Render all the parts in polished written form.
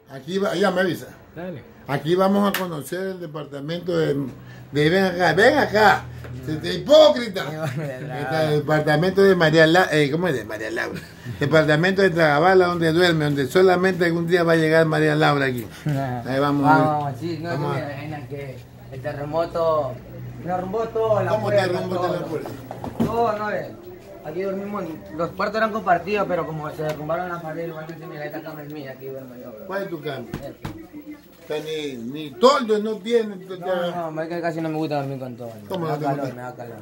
Aquí va, ya me avisa. Dale. Aquí vamos a conocer el departamento de ven acá, hipócrita. El departamento de María Laura, ¿cómo es? De María Laura. Departamento de Tragabala, donde duerme, donde solamente algún día va a llegar María Laura aquí. Ahí vamos a ver. Vamos, sí, no, Vamos a- mira, que el terremoto me arrumbó todo, la ¿Cómo te puerta, arrumbó todo. la puerta? Todo, no ves. Aquí dormimos, los cuartos eran compartidos, pero como se derrumbaron las paredes, igualmente mira, esta cama es mía, aquí duermo yo, bro. ¿Cuál es tu cambio? O sea, ni toldo no tiene. No, es que casi no me gusta dormir con todo. ¿Cómo me no te da calor, gusta? me da calor.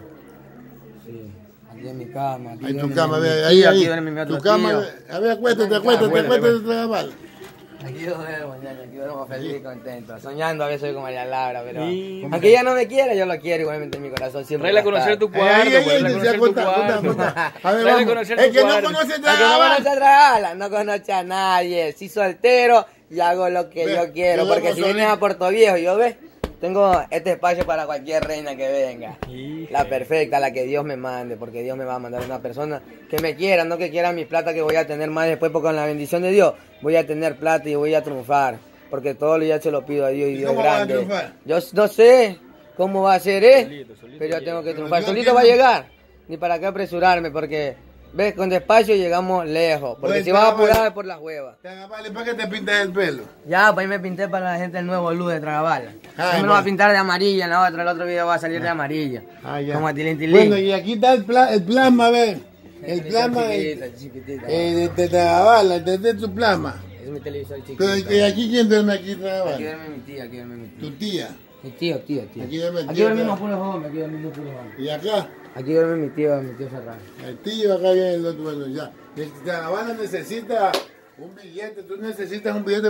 Sí, aquí en mi cama. Aquí Ahí tu duerme cama, mi ve, tío, ahí, aquí ahí. duerme mi otro Tu cama, tío. a ver, acuéstate de Tragabala. Aquí yo duermo, ñaño, aquí duermo feliz y contento. Soñando a veces soy como María Laura, pero Sí. aunque ella no me quiere, yo lo quiero igualmente en mi corazón. Siempre Traela a va conocer estar. tu cuarto, pues, traela a conocer tu Cuenta. cuarto. A ver, Traela a vamos. conocer El tu que no cuarto. conoce El que no Tragabala. conoce a Tragabala, no conoce a nadie. Sí soltero y hago lo que Ve, yo quiero. yo Porque duermo si vienes solito. a Puerto Viejo, yo ves, tengo este espacio para cualquier reina que venga. Híjole. La perfecta, la que Dios me mande, porque Dios me va a mandar una persona que me quiera, no que quiera mi plata que voy a tener más después, porque con la bendición de Dios voy a tener plata y voy a triunfar. Porque todo ya se lo pido a Dios y ¿Y Dios es cómo vas a grande. triunfar? Yo no sé cómo va a ser, Solito, solito pero yo tengo que Pero triunfar. yo Solito va a quiero- llegar, ni para qué apresurarme, porque ves, con despacio llegamos lejos. Porque Pues, si vas a Tragabala. apurar es por las huevas. Tragabala, ¿para qué te pintas el pelo? Ya, pues ahí me pinté para la gente el nuevo luz de Tragabala. Ah, Yo me lo voy a bueno. pintar de amarilla en la otra, el otro video va a salir de amarilla. Ah, ya. Como a Tilín Tilín. Bueno, y aquí está el plasma, a ver. El plasma chiquitita. de Tragabala, desde tu plasma. Es mi televisor chiquito. Pero ¿y aquí quién duerme aquí Aquí Tragabala? duerme mi tía, aquí duerme mi Tu tía. tía. Mi tío. Aquí duerme el Aquí tío, dormimos claro. puros hombres, aquí dormimos puros hombres. Y acá, Aquí duerme mi tío Ferran. el tío, acá viene el otro, bueno, ya. Tragabala necesita un billete, tú necesitas un billete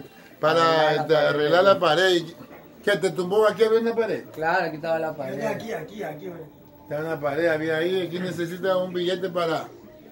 para arreglar la pared. ¿Qué te tumbó aquí había una pared? Claro, aquí estaba la pared. Está una pared, había ahí, aquí necesita un billete para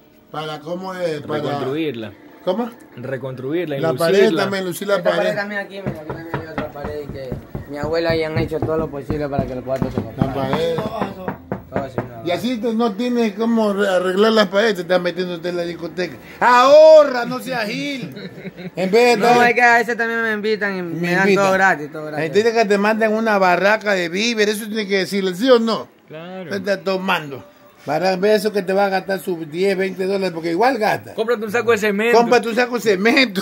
¿cómo es? Para, Reconstruirla. ¿cómo? Reconstruirla y La pared lucirla. también, lucir la Esta pared pared. también aquí, mira, aquí también hay otra pared que mi abuela y han hecho todo lo posible para que los cuartos se La compartan. pared. Todo así, no. Y así tú no tienes cómo arreglar las paredes, te estás metiendo usted en la discoteca. ¡Ahorra! ¡No seas gil! En vez de No, estar- es que a veces también me invitan y me dan invitan. todo gratis, todo gratis. Tiene que te manden una barraca de víveres, eso tiene que decirle, ¿sí o no? Claro. Te está tomando. Para ver eso que te va a gastar sus 10, 20 dólares, porque igual gasta. Cómprate un saco de cemento. Compra tu saco de cemento.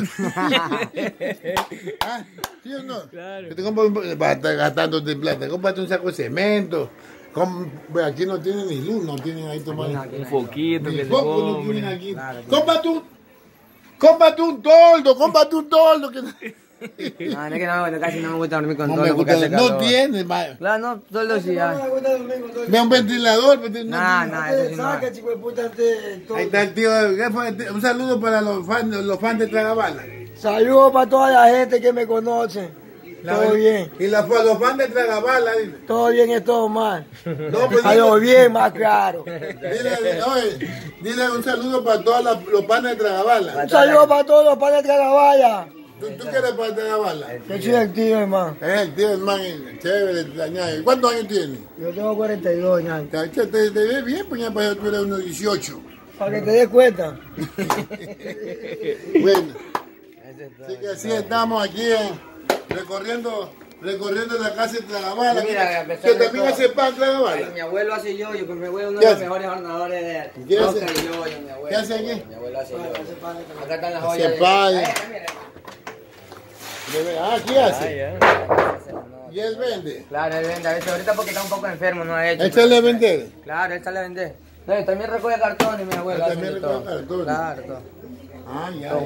¿Ah? ¿Sí o no? Claro. Que te va a estar gastándote plata. Cómprate un saco de cemento. Ve, aquí no tienen ni luz, no tienen ahí tomando. Un foquito Ni que se foco no compre. tienen aquí. Claro, Cómprate un toldo. Que... No, no es que no, casi no me gusta dormir con No todo me porque gusta, hace no calor. tienes, ma. Claro, no, todo sí ya. Ve un ventilador. Pero no No, tienes. no, eso sí no. Ahí está el tío. ¿Qué fue? Un saludo para los fans de Tragabala. Saludos para toda la gente que me conoce. Todo bien. Y los fans de Tragabala, dile. Todo bien es todo mal. No, pues A lo bien, más claro. Dile un saludo para todos los fans de Tragabala. Un saludo para todos los padres de Tragabala. ¿Tú quieres para Tragabala? Yo soy el tío, hermano. Es el tío, hermano, chévere, dañado. ¿Cuántos años tienes? Yo tengo 42 años. Te ves bien, pues ya para tú eres unos 18. Para que te des cuenta. Bueno, así que así estamos aquí recorriendo la casa de Tragabala. Y mira, a pesar Que de también todo- hace pan Tragabala. Mi abuelo hace yoyo, porque mi abuelo es uno ¿Qué de los hace? mejores hornadores ¿Qué de hace? Oscar y yoyo, mi abuelo. ¿Qué hace aquí? Mi abuelo hace yoyo. Acá están las Hace joyas. pan. Mira. ¿Qué Ah, hace? ya. Y él vende. Claro, él vende a veces, ahorita porque está un poco enfermo, no ha hecho. Él sale a vender. Claro, él sale a vender. No, y también recoge cartones, mi abuelo. Él hace también de recoge todo. cartones. Claro, todo. Ah, ya.